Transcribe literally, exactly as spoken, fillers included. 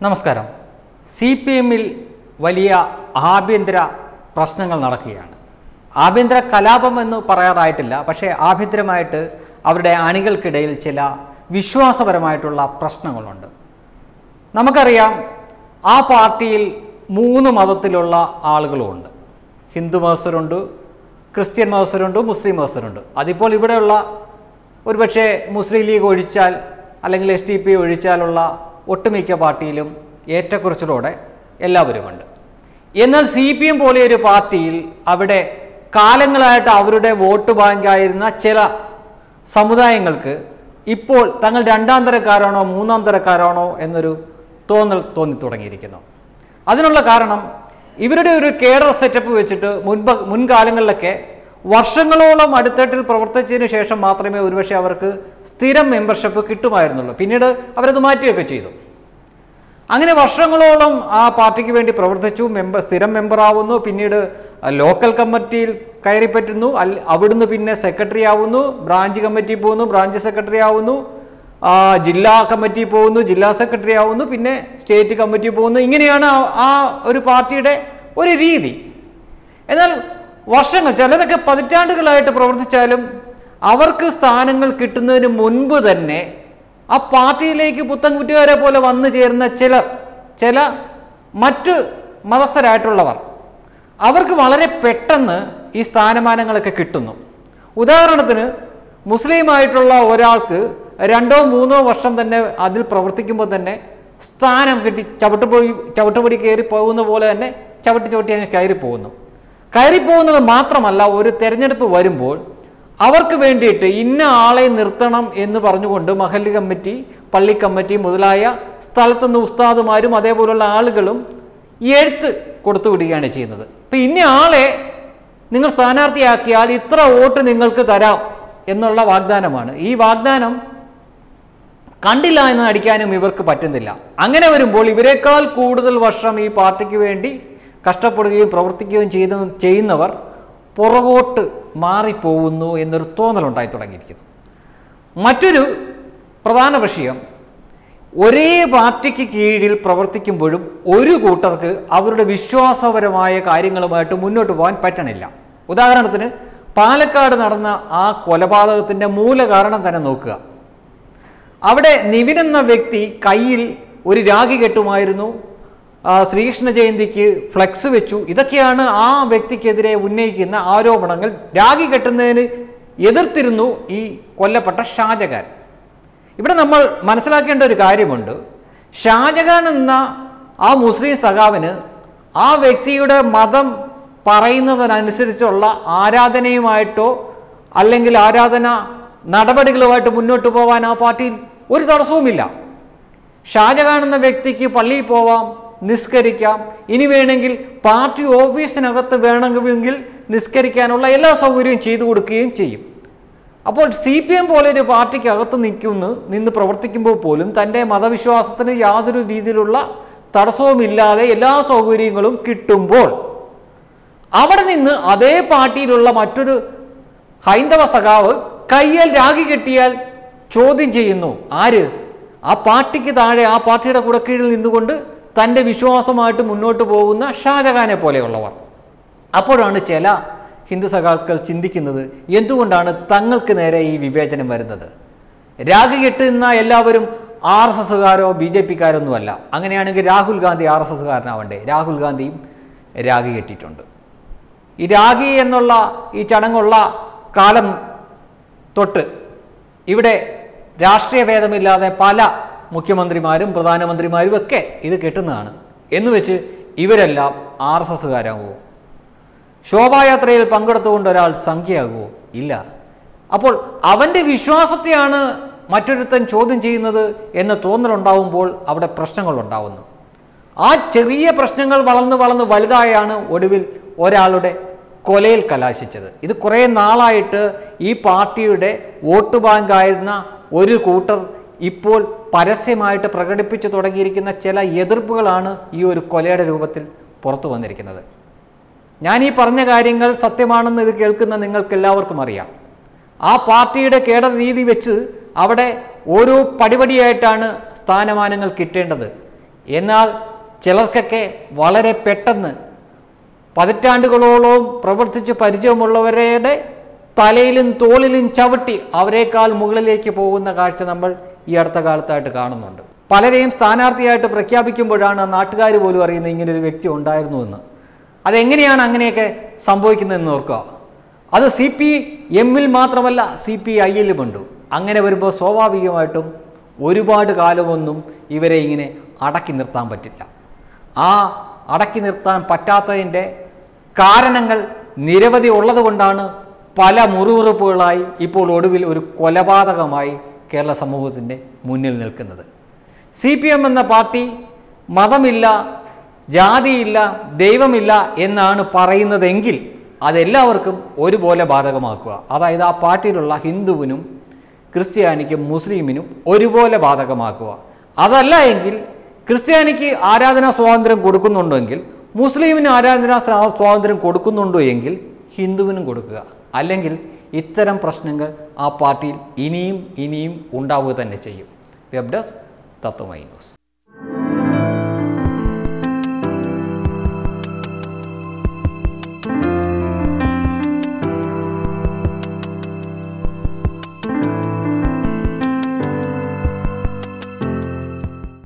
നമസ്കാരം. C P എമ്മിൽ വലിയ ആഭ്യന്തര പ്രശ്നങ്ങൾ നടക്കുകയാണ്. ആഭ്യന്തര കലാപം എന്ന് പറയാറായിട്ടില്ല, പക്ഷേ ആഭ്യന്തരമായിട്ട് അവരുടെ അണികൾക്കിടയിൽ ചില വിശ്വാസപരമായിട്ടുള്ള പ്രശ്നങ്ങളുണ്ട്. നമുക്കറിയാം, ആ പാർട്ടിയിൽ മൂന്ന് മതത്തിലുള്ള ആളുകളുമുണ്ട്. ഹിന്ദു മതസ്ഥരുണ്ട്, ക്രിസ്ത്യൻ മതസ്ഥരുണ്ട്, മുസ്ലിം മതസ്ഥരുണ്ട്. അതിപ്പോൾ ഇവിടെയുള്ള ഒരുപക്ഷെ മുസ്ലിം ലീഗ് ഒഴിച്ചാൽ അല്ലെങ്കിൽ എസ് ഡി പി ഒഴിച്ചാലുള്ള ഒട്ടുമിക്ക പാർട്ടിയിലും ഏറ്റക്കുറച്ചിലോടെ എല്ലാവരുമുണ്ട്. എന്നാൽ സി പി എം പോലെ ഒരു പാർട്ടിയിൽ അവിടെ കാലങ്ങളായിട്ട് അവരുടെ വോട്ട് ബാങ്കായിരുന്ന ചില സമുദായങ്ങൾക്ക് ഇപ്പോൾ തങ്ങൾ രണ്ടാം തരക്കാരാണോ മൂന്നാം തരക്കാരാണോ എന്നൊരു തോന്നൽ തോന്നി തുടങ്ങിയിരിക്കുന്നു. അതിനുള്ള കാരണം ഇവരുടെ ഒരു കേഡർ സെറ്റപ്പ് വെച്ചിട്ട് മുൻപ് മുൻകാലങ്ങളിലൊക്കെ വർഷങ്ങളോളം അടിത്തട്ടിൽ പ്രവർത്തിച്ചതിന് ശേഷം മാത്രമേ ഒരുപക്ഷെ അവർക്ക് സ്ഥിരം മെമ്പർഷിപ്പ് കിട്ടുമായിരുന്നുള്ളൂ. പിന്നീട് അവരത് മാറ്റുകയൊക്കെ ചെയ്തു. അങ്ങനെ വർഷങ്ങളോളം ആ പാർട്ടിക്ക് വേണ്ടി പ്രവർത്തിച്ചു, മെമ്പർ സ്ഥിരം മെമ്പറാവുന്നു, പിന്നീട് ലോക്കൽ കമ്മിറ്റിയിൽ കയറിപ്പറ്റുന്നു, അല്ല അവിടുന്ന് പിന്നെ സെക്രട്ടറി ആവുന്നു, ബ്രാഞ്ച് കമ്മിറ്റി പോകുന്നു, ബ്രാഞ്ച് സെക്രട്ടറി ആവുന്നു, ജില്ലാ കമ്മിറ്റി പോകുന്നു, ജില്ലാ സെക്രട്ടറി ആവുന്നു, പിന്നെ സ്റ്റേറ്റ് കമ്മിറ്റി പോകുന്നു. ഇങ്ങനെയാണ് ആ ഒരു പാർട്ടിയുടെ ഒരു രീതി. എന്നാൽ വർഷങ്ങൾ, ചിലരൊക്കെ പതിറ്റാണ്ടുകളായിട്ട് പ്രവർത്തിച്ചാലും അവർക്ക് സ്ഥാനങ്ങൾ കിട്ടുന്നതിന് മുൻപ് തന്നെ ആ പാർട്ടിയിലേക്ക് പുത്തൻകുറ്റികാരെ പോലെ വന്നു ചേരുന്ന ചില ചില മറ്റ് മതസ്ഥരായിട്ടുള്ളവർ, അവർക്ക് വളരെ പെട്ടെന്ന് ഈ സ്ഥാനമാനങ്ങളൊക്കെ കിട്ടുന്നു. ഉദാഹരണത്തിന്, മുസ്ലിമായിട്ടുള്ള ഒരാൾക്ക് രണ്ടോ മൂന്നോ വർഷം തന്നെ അതിൽ പ്രവർത്തിക്കുമ്പോൾ തന്നെ സ്ഥാനം കിട്ടി ചവിട്ടുപൊടി ചവിട്ടുപൊടി കയറി പോകുന്ന പോലെ തന്നെ ചവിട്ടി ചവിട്ടി അങ്ങ് കയറി പോകുന്നു. കയറിപ്പോകുന്നത് മാത്രമല്ല, ഒരു തെരഞ്ഞെടുപ്പ് വരുമ്പോൾ അവർക്ക് വേണ്ടിയിട്ട് ഇന്ന ആളെ നിർത്തണം എന്ന് പറഞ്ഞുകൊണ്ട് മഹല്ല് കമ്മിറ്റി, പള്ളി കമ്മിറ്റി മുതലായ സ്ഥലത്തുനിന്ന് ഉസ്താദുമാരും അതേപോലുള്ള ആളുകളും എഴുത്ത് കൊടുത്തു വിടുകയാണ് ചെയ്യുന്നത്. ഇപ്പം ഇന്ന ആളെ നിങ്ങൾ സ്ഥാനാർത്ഥിയാക്കിയാൽ ഇത്ര വോട്ട് നിങ്ങൾക്ക് തരാം എന്നുള്ള വാഗ്ദാനമാണ്. ഈ വാഗ്ദാനം കണ്ടില്ല എന്ന് നടിക്കാനും ഇവർക്ക് പറ്റുന്നില്ല. അങ്ങനെ വരുമ്പോൾ ഇവരെക്കാൾ കൂടുതൽ വർഷം ഈ പാർട്ടിക്ക് വേണ്ടി കഷ്ടപ്പെടുകയും പ്രവർത്തിക്കുകയും ചെയ്ത ചെയ്യുന്നവർ പുറകോട്ട് മാറിപ്പോകുന്നു എന്നൊരു തോന്നലുണ്ടായി തുടങ്ങിയിരിക്കുന്നു. മറ്റൊരു പ്രധാന വിഷയം, ഒരേ പാർട്ടിക്ക് കീഴിൽ പ്രവർത്തിക്കുമ്പോഴും ഒരു കൂട്ടർക്ക് അവരുടെ വിശ്വാസപരമായ കാര്യങ്ങളുമായിട്ട് മുന്നോട്ട് പോകാൻ പറ്റണില്ല. ഉദാഹരണത്തിന്, പാലക്കാട് നടന്ന ആ കൊലപാതകത്തിൻ്റെ മൂലകാരണം തന്നെ നോക്കുക. അവിടെ നിവിൻ എന്ന വ്യക്തി കയ്യിൽ ഒരു രാഖി കെട്ടുമായിരുന്നു, ശ്രീകൃഷ്ണ ജയന്തിക്ക് ഫ്ലെക്സ് വെച്ചു. ഇതൊക്കെയാണ് ആ വ്യക്തിക്കെതിരെ ഉന്നയിക്കുന്ന ആരോപണങ്ങൾ. രാഖി കെട്ടുന്നതിന് എതിർത്തിരുന്നു ഈ കൊല്ലപ്പെട്ട ഷാജഹാൻ. ഇവിടെ നമ്മൾ മനസ്സിലാക്കേണ്ട ഒരു കാര്യമുണ്ട്. ഷാജഹാൻ എന്ന ആ മുസ്ലിം സഖാവിന് ആ വ്യക്തിയുടെ മതം പറയുന്നതിനനുസരിച്ചുള്ള ആരാധനയുമായിട്ടോ അല്ലെങ്കിൽ ആരാധന നടപടികളുമായിട്ട് മുന്നോട്ട് പോകാൻ ആ പാർട്ടിയിൽ ഒരു തടസ്സവുമില്ല. ഷാജഹാൻ എന്ന വ്യക്തിക്ക് പള്ളിയിൽ പോവാം, നിസ്കരിക്കാം, ഇനി വേണമെങ്കിൽ പാർട്ടി ഓഫീസിനകത്ത് വേണമെങ്കിൽ നിസ്കരിക്കാനുള്ള എല്ലാ സൗകര്യവും ചെയ്തു കൊടുക്കുകയും ചെയ്യും. അപ്പോൾ സി പി എം പോലെ ഒരു പാർട്ടിക്കകത്ത് നിൽക്കുന്നു നിന്ന് പ്രവർത്തിക്കുമ്പോൾ പോലും തൻ്റെ മതവിശ്വാസത്തിന് യാതൊരു രീതിയിലുള്ള തടസ്സവുമില്ലാതെ എല്ലാ സൗകര്യങ്ങളും കിട്ടുമ്പോൾ അവിടെ നിന്ന് അതേ പാർട്ടിയിലുള്ള മറ്റൊരു ഹൈന്ദവ സഖാവ് കയ്യിൽ രാഖി കെട്ടിയാൽ ചോദ്യം ചെയ്യുന്നു. ആര്? ആ പാർട്ടിക്ക് താഴെ ആ പാർട്ടിയുടെ കുടക്കീഴിൽ നിന്നുകൊണ്ട് തൻ്റെ വിശ്വാസമായിട്ട് മുന്നോട്ട് പോകുന്ന ഷാജഹാനെ പോലെയുള്ളവർ. അപ്പോഴാണ് ചില ഹിന്ദു സഖാക്കൾ ചിന്തിക്കുന്നത്, എന്തുകൊണ്ടാണ് തങ്ങൾക്ക് നേരെ ഈ വിവേചനം വരുന്നത്? രാഖി കെട്ടുന്ന എല്ലാവരും ആർ എസ് എസുകാരോ ബി ജെ പിക്കാരൊന്നുമല്ല. അങ്ങനെയാണെങ്കിൽ രാഹുൽ ഗാന്ധി ആർ എസ് എസുകാരനാവണ്ടേ? രാഹുൽ ഗാന്ധിയും രാഖി കെട്ടിയിട്ടുണ്ട്. ഈ രാഖി എന്നുള്ള ഈ ചടങ്ങുള്ള കാലം തൊട്ട് ഇവിടെ രാഷ്ട്രീയ ഭേദമില്ലാതെ പല മുഖ്യമന്ത്രിമാരും പ്രധാനമന്ത്രിമാരും ഒക്കെ ഇത് കെട്ടുന്നതാണ്. എന്ന് വെച്ച് ഇവരെല്ലാം ആർ എസ് എസുകാരാകുമോ? ശോഭായാത്രയിൽ പങ്കെടുത്തുകൊണ്ട് ഒരാൾ സംഖ്യയാകുമോ? ഇല്ല. അപ്പോൾ അവൻ്റെ വിശ്വാസത്തെയാണ് മറ്റൊരുത്തൻ ചോദ്യം ചെയ്യുന്നത് എന്ന തോന്നലുണ്ടാവുമ്പോൾ അവിടെ പ്രശ്നങ്ങളുണ്ടാവുന്നു. ആ ചെറിയ പ്രശ്നങ്ങൾ വളർന്ന് വളർന്ന് വലുതായാണ് ഒടുവിൽ ഒരാളുടെ കൊലയിൽ കലാശിച്ചത്. ഇത് കുറേ നാളായിട്ട് ഈ പാർട്ടിയുടെ വോട്ട് ബാങ്കായിരുന്ന ഒരു കൂട്ടർ ഇപ്പോൾ പരസ്യമായിട്ട് പ്രകടിപ്പിച്ചു തുടങ്ങിയിരിക്കുന്ന ചില എതിർപ്പുകളാണ് ഈ ഒരു കൊലയുടെ രൂപത്തിൽ പുറത്തു വന്നിരിക്കുന്നത്. ഞാൻ ഈ പറഞ്ഞ കാര്യങ്ങൾ സത്യമാണെന്ന് ഇത് കേൾക്കുന്ന നിങ്ങൾക്കെല്ലാവർക്കും അറിയാം. ആ പാർട്ടിയുടെ കേഡർ രീതി വെച്ച് അവിടെ ഓരോ പടിപടിയായിട്ടാണ് സ്ഥാനമാനങ്ങൾ കിട്ടേണ്ടത്. എന്നാൽ ചിലർക്കൊക്കെ വളരെ പെട്ടെന്ന് പതിറ്റാണ്ടുകളോളം പ്രവർത്തിച്ച് പരിചയമുള്ളവരുടെ തലയിലും തോളിലും ചവിട്ടി അവരെക്കാൾ മുകളിലേക്ക് പോകുന്ന കാഴ്ച നമ്മൾ ഈ അടുത്ത കാലത്തായിട്ട് കാണുന്നുണ്ട്. പലരെയും സ്ഥാനാർത്ഥിയായിട്ട് പ്രഖ്യാപിക്കുമ്പോഴാണ് നാട്ടുകാർ പോലും അറിയുന്നത് ഇങ്ങനൊരു വ്യക്തി ഉണ്ടായിരുന്നു എന്ന്. അതെങ്ങനെയാണ് അങ്ങനെയൊക്കെ സംഭവിക്കുന്നതെന്ന് ഓർക്കുക. അത് സി പി എമ്മിൽ മാത്രമല്ല സി പി ഐയിലുമുണ്ട്. അങ്ങനെ വരുമ്പോൾ സ്വാഭാവികമായിട്ടും ഒരുപാട് കാലമൊന്നും ഇവരെ ഇങ്ങനെ അടക്കി നിർത്താൻ പറ്റില്ല. ആ അടക്കി നിർത്താൻ പറ്റാത്തതിൻ്റെ കാരണങ്ങൾ നിരവധി ഉള്ളതുകൊണ്ടാണ് പല മുറിവുറുപ്പുകളായി ഇപ്പോൾ ഒടുവിൽ ഒരു കൊലപാതകമായി കേരള സമൂഹത്തിൻ്റെ മുന്നിൽ നിൽക്കുന്നത്. സി പി എം എന്ന പാർട്ടി മതമില്ല, ജാതിയില്ല, ദൈവമില്ല എന്നാണ് പറയുന്നതെങ്കിൽ അതെല്ലാവർക്കും ഒരുപോലെ ബാധകമാക്കുക. അതായത് ആ പാർട്ടിയിലുള്ള ഹിന്ദുവിനും ക്രിസ്ത്യാനിക്കും മുസ്ലിമിനും ഒരുപോലെ ബാധകമാക്കുക. അതല്ല എങ്കിൽ ക്രിസ്ത്യാനിക്ക് ആരാധനാ സ്വാതന്ത്ര്യം കൊടുക്കുന്നുണ്ടെങ്കിൽ മുസ്ലിമിന് ആരാധനാ സ്വാതന്ത്ര്യം കൊടുക്കുന്നുണ്ടോ എങ്കിൽ ഹിന്ദുവിനും കൊടുക്കുക. അല്ലെങ്കിൽ ഇത്തരം പ്രശ്നങ്ങൾ ആ പാർട്ടിയിൽ ഇനിയും ഇനിയും ഉണ്ടാവുക തന്നെ ചെയ്യും. Web desk Tatwamayi news.